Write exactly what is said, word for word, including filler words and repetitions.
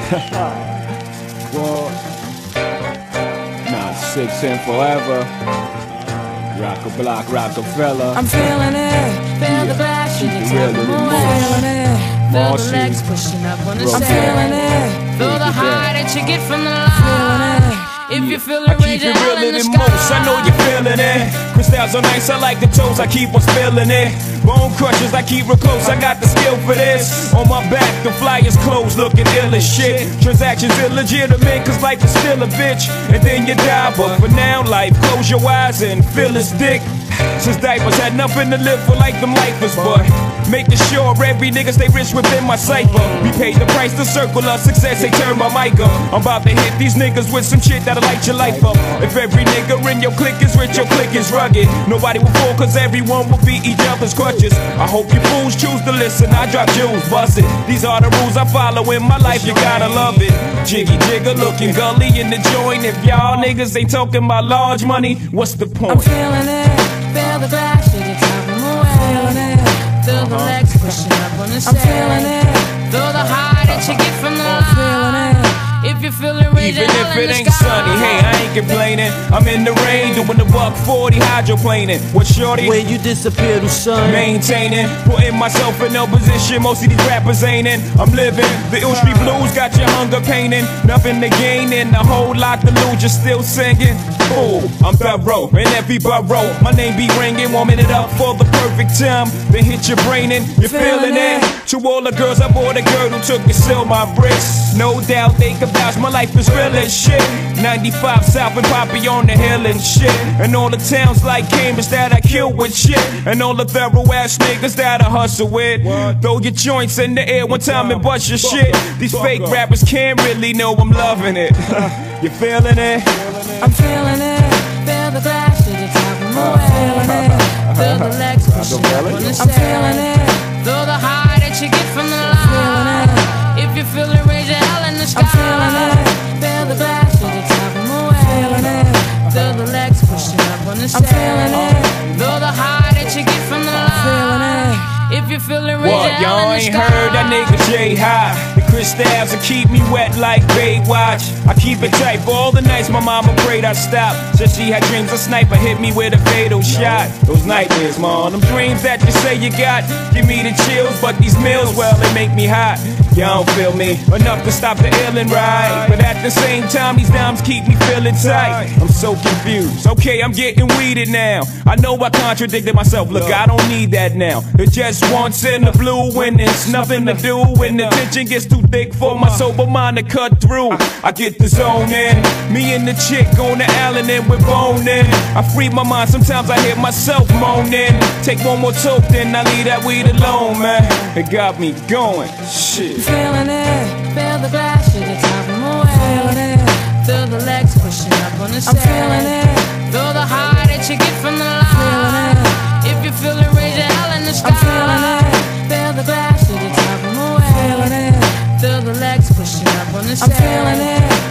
Well, not six and forever. Rock a block, Rockefeller. I'm feeling it. Feel the glass, you can tell me more. Feeling it. Feel the legs pushing up on the sand. I'm feeling it. Feel the high that you get from the line. If you feel it, I keep it realer than most, I know you're feeling it. Crystals on ice, I like the toes, I keep on spilling it. Bone crushers, I keep real close, I got the skill for this. On my back, the flyers closed, looking ill as shit. Transactions illegitimate, cause life is still a bitch. And then you die, but for now, life, close your eyes and feel its dick. Since diapers had nothing to live for like them lifers, but making sure every nigga stay rich within my cipher. We paid the price to circle of success, they turn my mic up. I'm about to hit these niggas with some shit that'll light your life up. If every nigga in your clique is rich, your clique is rugged. Nobody will fall cause everyone will be each other's crutches. I hope you fools choose to listen, I drop jewels, bust it. These are the rules I follow in my life, you gotta love it. Jiggy jigger looking gully in the joint. If y'all niggas ain't talking about large money, what's the point? I'm feeling it. Feel the glass, shake it top and away. Feeling it. Feel the legs pushing up on the sand. I'm feeling it. Feel the high that you get from the line. Feeling it. If you feel it, raise even if it ain't sunny, hey, I ain't complaining. I'm in the rain, doing the buck forty hydroplaning. What shorty? Where you disappear to sun? Maintaining, putting myself in no position most of these rappers ain't in. I'm living, the ill street blues got your hunger painting. Nothing to gain and a whole lot to lose, just still singing. Ooh, I'm thorough in every borough. My name be ringing, warming it up for the perfect time. Then hit your brain and you're feeling it. To all the girls, I bought a girl who took and sealed my bricks. No doubt they could vouch, my life is real as shit. ninety-five South and Poppy on the hill and shit. And all the towns like Cambridge that I kill with shit. And all the thorough ass niggas that I hustle with. Throw your joints in the air one time and bust your shit. These fake rappers can't really know I'm loving it. You feeling it? I'm feeling it. Feel the glass, shake it top and away. Feeling it. Feel the legs pushing up on the sand. I'm feeling it. Feel the high that you get from the line. If you feel it, raise your hell in the sky. I'm feeling it. Feel the glass, shake it top and away. Feeling it. Feel the legs pushing up on the sand. I'm feeling it. Feel the high that you get from the line. I'm feeling it. If you feel it, raise your hell in the sky. Y'all ain't heard that nigga J high. The crystals will keep me wet like Baywatch. I keep it tight for all the nights my mama prayed I'd stop. Said she had dreams a sniper hit me with a fatal shot. Those nightmares, man, them dreams that you say you got give me the chills, but these meals, well, they make me hot. Y'all don't feel me enough to stop the illin' ride, but at the same time these dimes keep me feeling tight. I'm so confused. Okay, I'm getting weeded now. I know I contradicted myself. Look, I don't need that now. It just once in the blue when there's nothing to do. When the tension gets too thick for my sober mind to cut through, I get the zone in. Me and the chick on the island and we're boning. I free my mind, sometimes I hear myself moaning. Take one more toke, then I leave that weed alone, man. It got me going, shit. Feeling it. Feel the glass, shake it top and away. Feeling it. Feel the legs pushing up on the sand. I'm feeling it. Feel the high that you get from the line. Feeling it. If you feel it, raise your hell in the sky. I'm feeling it. Feel the glass, shake it top and away. Feeling it. Feel the legs pushing up on the sand. I'm feeling it.